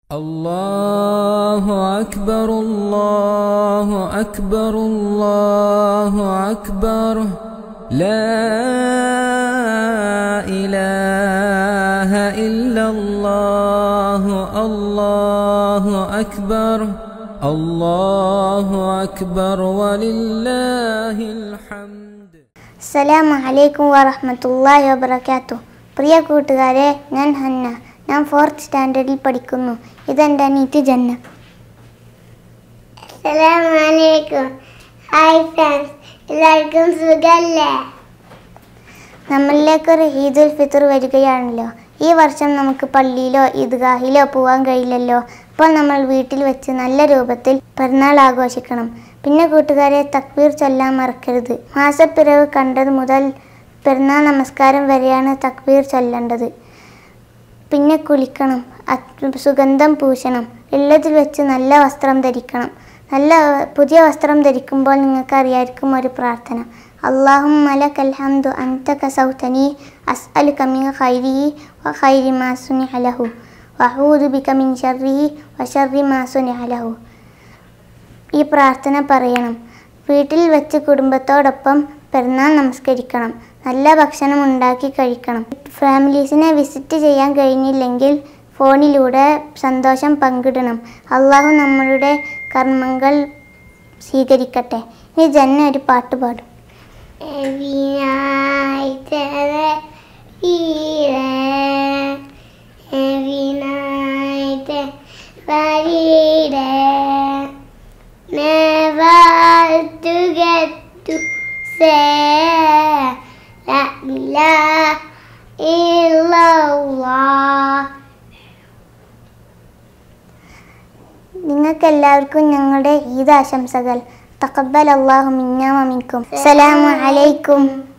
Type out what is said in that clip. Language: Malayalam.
الله أكبر الله أكبر الله أكبر لا إله إلا الله الله أكبر الله أكبر ولله الحمد. അസ്സലാമു അലൈക്കും വറഹ്മത്തുള്ളാഹി വബറകാതുഹു. പ്രിയ കൂട്ടുകാരെ, ഞാൻ ഹന്ന. ഞാൻ 4th സ്റ്റാൻഡേർഡിൽ പഠിക്കുന്നു. ഇതെൻ്റെ അനിയത്തി ജന്ന. അസ്സലാമു അലൈക്കും. ഹായ് ഫ്രണ്ട്സ്, എല്ലാവർക്കും സുഖല്ലേ? നമ്മളിലേക്കൊരു ഈദുൽ ഫിത്ർ വരികയാണല്ലോ. ഈ വർഷം നമുക്ക് പള്ളിയിലോ ഈദ്ഗാഹിലോ പോകാൻ കഴിയില്ലല്ലോ. അപ്പോൾ നമ്മൾ വീട്ടിൽ വെച്ച് നല്ല രൂപത്തിൽ പെരുന്നാൾ ആഘോഷിക്കണം. പിന്നെ കൂട്ടുകാരെ, തക്ബീർ ചൊല്ലാൻ മറക്കരുത്. മാസപ്പിറവ് കണ്ടത് മുതൽ പെരുന്നാൾ നമസ്കാരം വരെയാണ് തക്ബീർ ചൊല്ലേണ്ടത്. പിന്നെ കുളിക്കണം, സുഗന്ധം പൂശണം, ഉള്ളതിൽ വെച്ച് നല്ല വസ്ത്രം ധരിക്കണം. നല്ല പുതിയ വസ്ത്രം ധരിക്കുമ്പോൾ നിങ്ങൾക്കറിയായിരിക്കും ഒരു പ്രാർത്ഥന. അല്ലാഹുമ്മ ലക്കൽ ഹംദു അൻത കസൗതനി അസ്അലുക മിൻ ഖൈരിഹി വ ഖൈരി മാ സുനിഅ ലഹു വഅഊദു ബിക മിൻ ശർരിഹി വ ശർരി മാ സുനിഅ ലഹു. ഈ പ്രാർത്ഥന പറയണം. വീട്ടിൽ വെച്ച് കുടുംബത്തോടൊപ്പം പെരുന്നാൾ നമസ്കരിക്കണം. നല്ല ഭക്ഷണം ഉണ്ടാക്കി കഴിക്കണം. ഫാമിലീസിനെ വിസിറ്റ് ചെയ്യാൻ കഴിഞ്ഞില്ലെങ്കിൽ ഫോണിലൂടെ സന്തോഷം പങ്കിടണം. അള്ളാഹു നമ്മളുടെ കർമ്മങ്ങൾ സ്വീകരിക്കട്ടെ. ഇനി ജന്ന ഒരു പാട്ട് പാടും. Never to get to say La ilaha illallah. നിങ്ങൾക്കെല്ലാവർക്കും ഞങ്ങളുടെ ഈദ് ആശംസകൾ. തഖബ്ബൽ അല്ലാഹു മിന്നാ വ മിൻകും. അസ്സലാമു അലൈക്കും.